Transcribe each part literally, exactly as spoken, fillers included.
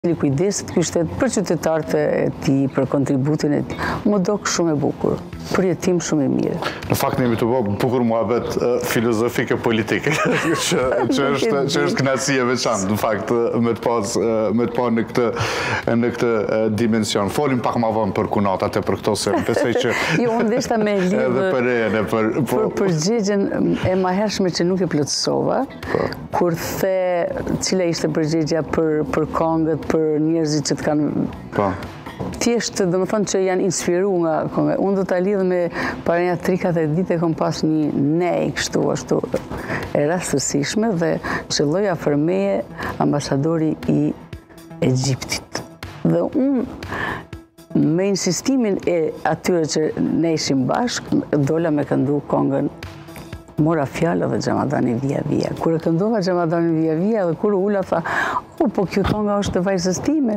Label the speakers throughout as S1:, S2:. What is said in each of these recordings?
S1: Kujdesit ky shtet për qytetarët e tij, për kontributin e tij. Më dok shumë e bukur, për jetim shumë i mirë.
S2: Në fakt jemi të bë bukur muhabet filozofike politike, që që është që është kënaqësi e veçantë në fakt me të pas me të pa në këtë në këtë dimension. Folim pak më vonë për kunatat e për këto se besoj që
S1: jo, unë deshta me lidhë
S2: edhe për e për
S1: për përgjigjen e mahershme që nuk e plotësova, kur the cila ishte përgjigjja për për këngët, për njerëzit që të kanë
S2: po
S1: thjesht, do të thonë që janë inspiruar nga kënga. Unë do ta lidh me para një tri katër ditë kam pas një nej kështu ashtu e rastësishme dhe qelloi afër meje ambasadori i Egjiptit. Dhe unë me insistimin e atyre që ne ishim bashk, dola me këndu këngën Mora fjallë dhe Xhamadani via via. Kur e këndova Xhamadani via via dhe kur ula tha, o, po kjo kënga është e vajzës time.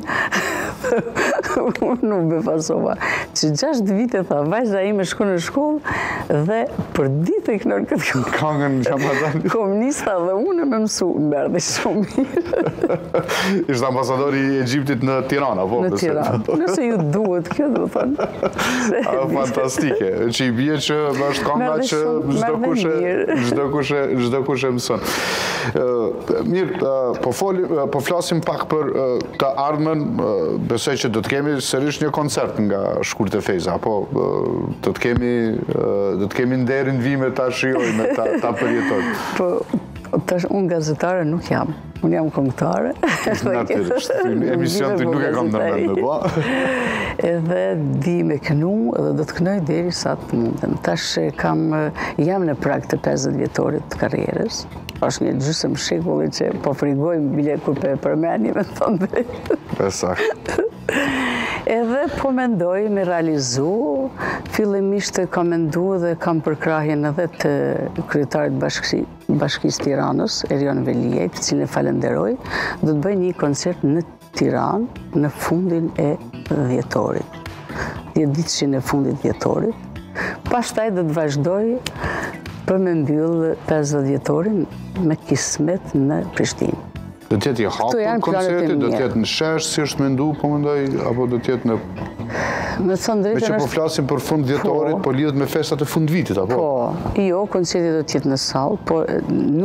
S1: Unë nuk befasova. Që gjashtë vite tha, vajza ime shkon në shkollë dhe për ditë e kënor këtë
S2: këngën Xhamadani.
S1: Komunista dhe unë me mësu, më erdhi shumë mirë.
S2: Ishte ambasadori i Egjiptit në Tiranë, apo?
S1: Në Tiranë. Nëse ju duhet kjo, do thonë.
S2: Fantastike. Që i bie që është kënga që çdo kush Çdo kush çdo kush e mëson. Mirë, po folim, po flasim pak për të ardhmen, besoj që do të kemi sërish një koncert nga Shkurtë Feza, apo do të kemi do të kemi nderin vime ta shijojmë, ta ta përjetojmë.
S1: Po tash unë gazetare nuk jam. Unë jam këngëtare.
S2: Natyrisht, emision të nuk e kam ndërmend, po.
S1: Edhe di me kënu dhe do të kënoj deri sa të mundem. Tash kam jam në prag të pesëdhjetë vjetorit të karrierës. Është një gjysmë shekulli që po frigojmë bile kur pe përmendje me thonë drejtë.
S2: Ësakt.
S1: Edhe po mendoj me realizu, fillimisht kam menduar dhe kam përkrahjen edhe të kryetarit bashkësi Bashkisë Tiranës, Erion Veliaj, të cilin e falenderoj, do të bëj një koncert në Tiranë në fundin e dhjetorit. dhjetë ditëshin e fundit dhjetorit. Pastaj do të vazhdoj për me mbyll pesëdhjetë dhjetorin me kismet në Prishtinë.
S2: Do të jetë i hapur koncerti, do të jetë në shesh, si është mendu, po mendoj, apo do të jetë në
S1: Me
S2: Me që po flasim për fund dhjetorit, po lidhet me festat e fund vitit, apo?
S1: Po, jo, koncerti do të jetë në sallë, po